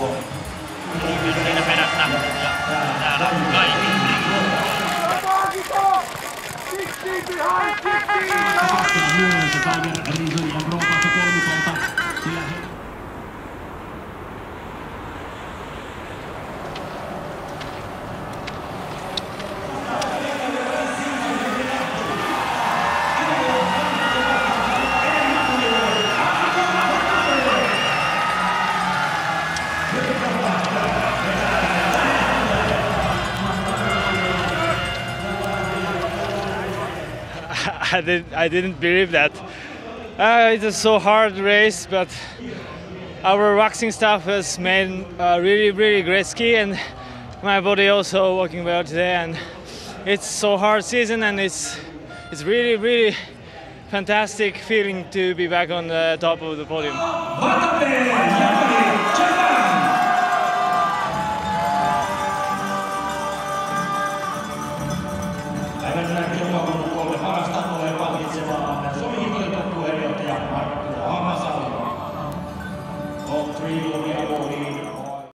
Siinä perässä ja täällä kaikki. I didn't believe that. It was so hard race, but our waxing staff has made a really great ski, and my body also working well today. And it's so hard season, and it's really fantastic feeling to be back on the top of the podium.